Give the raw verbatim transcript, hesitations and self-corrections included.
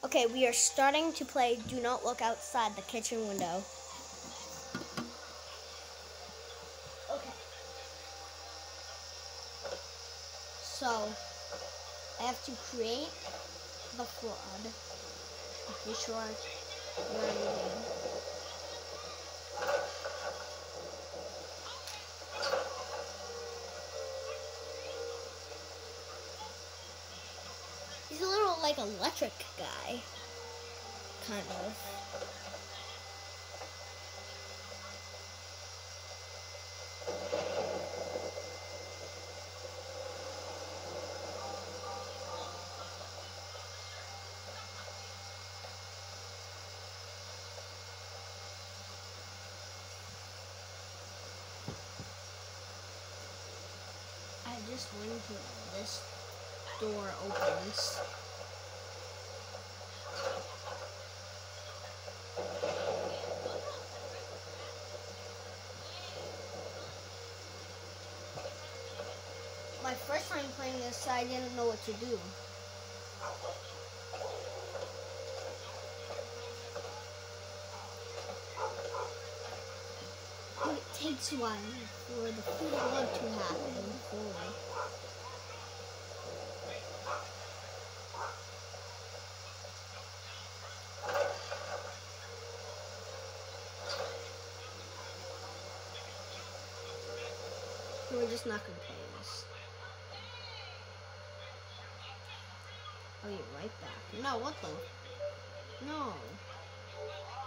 Okay, we are starting to play Do Not Look Outside the Kitchen Window. Okay. So, I have to create the flood. Be sure you're reading. He's a little like electric guy. Kind of. I just went to this door opens. My first time playing this, I didn't know what to do. It takes a while for the flood to happen fully. We're just not gonna play this. Oh, you're right back. No, what the? No.